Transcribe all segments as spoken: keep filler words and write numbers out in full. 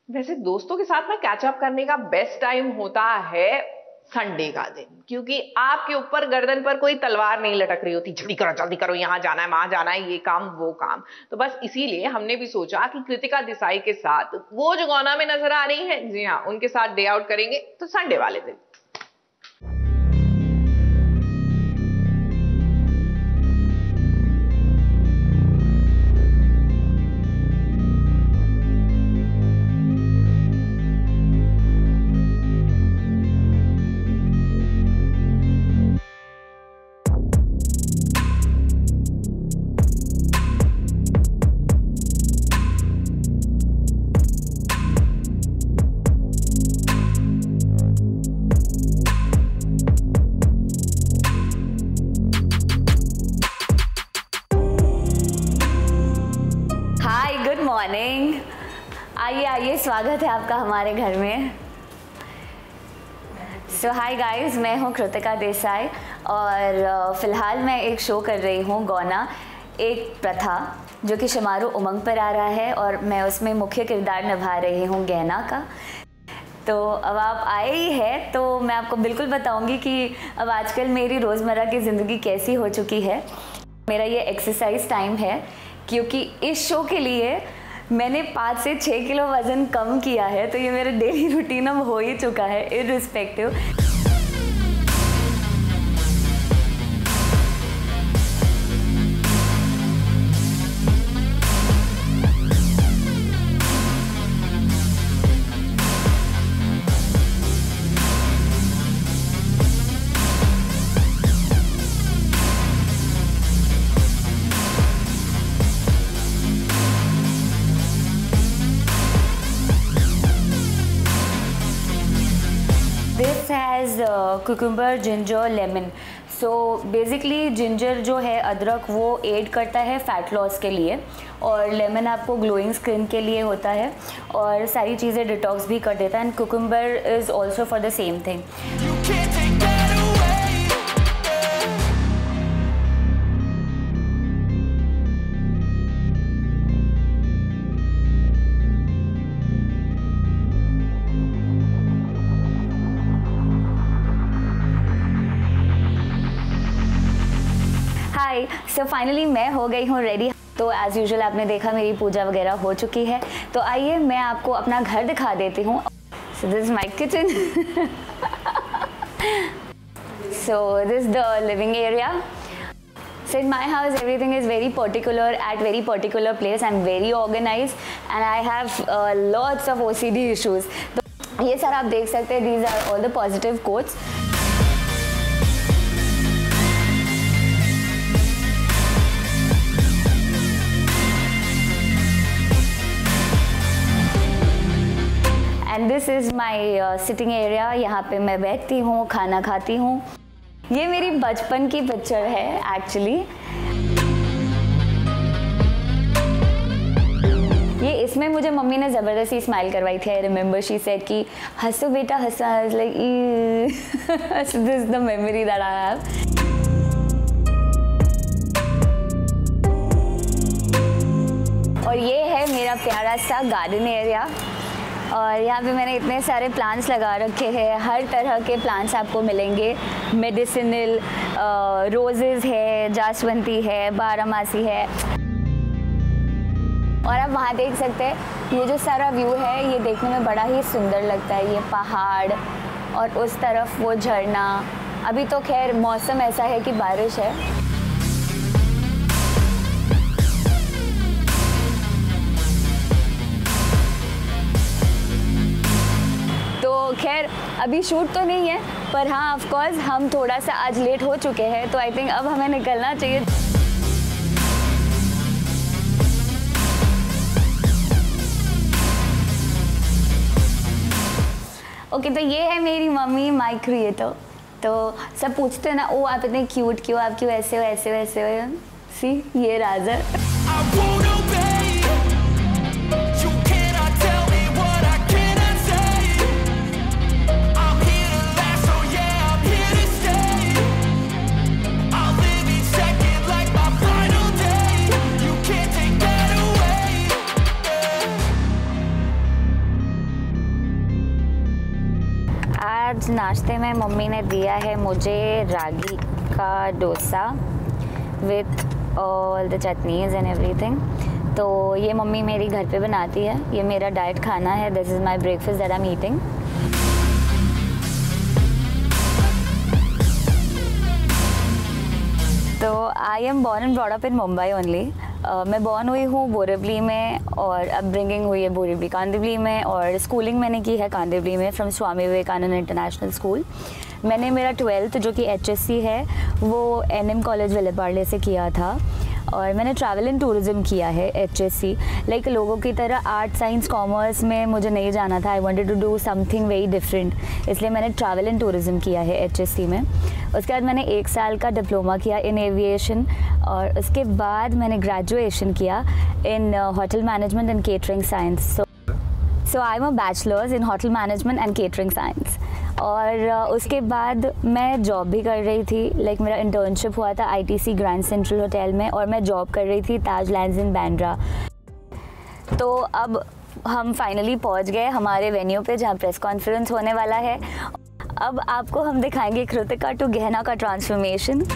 वैसे दोस्तों के साथ में कैचअप करने का बेस्ट टाइम होता है संडे का दिन, क्योंकि आपके ऊपर गर्दन पर कोई तलवार नहीं लटक रही होती, जल्दी करो जल्दी करो, यहाँ जाना है वहां जाना है, ये काम वो काम। तो बस इसीलिए हमने भी सोचा कि कृतिका देसाई के साथ वो जो गौना में नजर आ रही है, जी हाँ, उनके साथ डे आउट करेंगे तो संडे वाले दिन। मॉर्निंग, आइए आइए, स्वागत है आपका हमारे घर में। सो हाय गाइस, मैं हूँ कृतिका देसाई और फ़िलहाल मैं एक शो कर रही हूँ गौना एक प्रथा, जो कि शुमारू उमंग पर आ रहा है और मैं उसमें मुख्य किरदार निभा रही हूँ गहना का। तो अब आप आए ही हैं तो मैं आपको बिल्कुल बताऊंगी कि अब आजकल मेरी रोज़मर्रा की ज़िंदगी कैसी हो चुकी है। मेरा ये एक्सरसाइज टाइम है, क्योंकि इस शो के लिए मैंने पाँच से छः किलो वज़न कम किया है, तो ये मेरा डेली रूटीन अब हो ही चुका है irrespective. This has uh, cucumber, ginger, lemon. So basically ginger जो है अदरक, वो एड करता है फ़ैट लॉस के लिए, और लेमन आपको ग्लोइंग स्किन के लिए होता है और सारी चीज़ें डिटॉक्स भी कर देता है। And cucumber is also for the same thing. Hi, so finally मैं हो गई हूँ रेडी। तो एज़ यूजुअल आपने देखा मेरी पूजा वगैरह हो चुकी है, तो आइए मैं आपको अपना घर दिखा देती हूँ। So this is my kitchen. So this the living area. So in my house everything is very particular, at very particular place. I'm very organized and I have uh, lots of O C D issues. तो ये सारा आप देख सकते हैं, these are all the positive quotes. And this is my sitting area. यहाँ पे मैं बैठती हूँ, खाना खाती हूँ। ये मेरी बचपन की पिक्चर है एक्चुअली। ये इसमें मुझे मम्मी ने ज़बरदस्ती स्माइल करवाई थी। आई रिमेंबर शी सेड कि हंसो बेटा हंसो। I was like this is the memory that I have. और ये है मेरा प्यारा सा गार्डन एरिया, और यहाँ पे मैंने इतने सारे प्लांट्स लगा रखे हैं। हर तरह के प्लांट्स आपको मिलेंगे। मेडिसिनल रोजेज़ है, जासवंती है, बारहमासी है। और आप वहाँ देख सकते हैं ये जो सारा व्यू है, ये देखने में बड़ा ही सुंदर लगता है। ये पहाड़ और उस तरफ वो झरना। अभी तो खैर मौसम ऐसा है कि बारिश है। तो खैर अभी शूट तो नहीं है, पर हाँ ऑफ कोर्स हम थोड़ा सा आज लेट हो चुके हैं, तो आई थिंक अब हमें निकलना चाहिए। ओके okay, तो ये है मेरी मम्मी, माय क्रिएटर। तो सब पूछते हैं ना, ओ आप इतने क्यूट क्यों, आप क्यों ऐसे हो ऐसे हो ऐसे हो। सी ये राज है। आज नाश्ते में मम्मी ने दिया है मुझे रागी का dosa with all the chutneys and everything. तो ये मम्मी मेरी घर पे बनाती है, ये मेरा डाइट खाना है। This is my breakfast that I am eating. तो I am born and brought up in Mumbai only. मैं बॉर्न हुई हूँ बोरीवली में और अपब्रिंगिंग हुई है बोरीवली कांदिवली में, और स्कूलिंग मैंने की है कांदिवली में from Swami Vivekananda international school. मैंने मेरा ट्वेल्थ जो कि एच एस सी है वो एन एम कॉलेज विलेपार्ले से किया था, और मैंने ट्रैवल एंड टूरिज़्म किया है एच एस सी। लाइक लोगों की तरह आर्ट साइंस कॉमर्स में मुझे नहीं जाना था, I wanted to do something very different, इसलिए मैंने ट्रैवल एंड टूरिज़्म किया है एच एस सी में। उसके बाद मैंने एक साल का डिप्लोमा किया इन एविएशन, और उसके बाद मैंने ग्रेजुएशन किया in hotel management and catering science. So so I am a bachelors in hotel management and catering science. और uh, उसके बाद मैं जॉब भी कर रही थी, लाइक like मेरा इंटर्नशिप हुआ था I T C grand central hotel में, और मैं जॉब कर रही थी ताज लैंड्स इन बांद्रा। तो अब हम फाइनली पहुंच गए हमारे वेन्यू पे जहां प्रेस कॉन्फ्रेंस होने वाला है। अब आपको हम दिखाएंगे कृतिका टू गहना का ट्रांसफॉर्मेशन।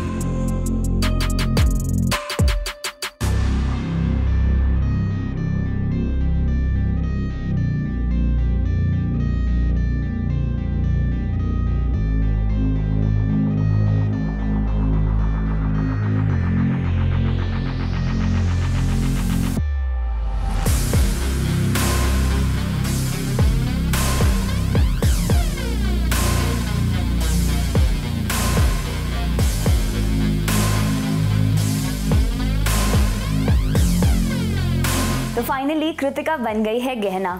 तो फाइनली कृतिका बन गई है गहना।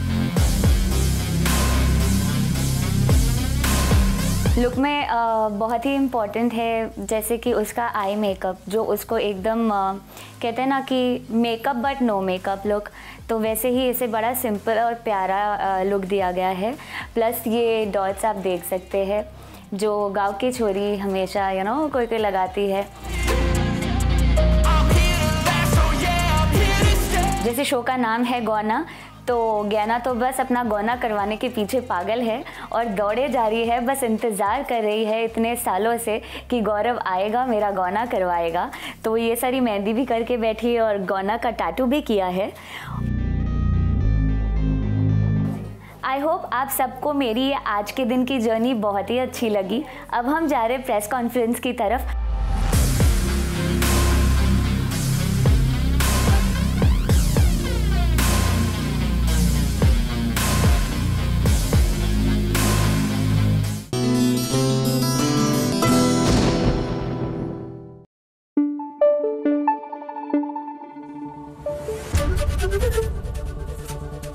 लुक में आ, बहुत ही इम्पॉर्टेंट है जैसे कि उसका आई मेकअप, जो उसको एकदम आ, कहते हैं ना कि makeup but no makeup look, तो वैसे ही इसे बड़ा सिंपल और प्यारा लुक दिया गया है। प्लस ये डॉट्स आप देख सकते हैं जो गांव की छोरी हमेशा यू नो कोई कोई लगाती है। जैसे शो का नाम है गौना, तो गहना तो बस अपना गौना करवाने के पीछे पागल है और दौड़े जा रही है, बस इंतज़ार कर रही है इतने सालों से कि गौरव आएगा मेरा गौना करवाएगा। तो ये सारी मेहंदी भी करके बैठी है और गौना का टैटू भी किया है। आई होप आप सबको मेरी ये आज के दिन की जर्नी बहुत ही अच्छी लगी। अब हम जा रहे प्रेस कॉन्फ्रेंस की तरफ।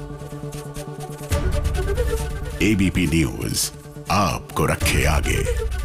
ए बी पी न्यूज़ आपको रखे आगे।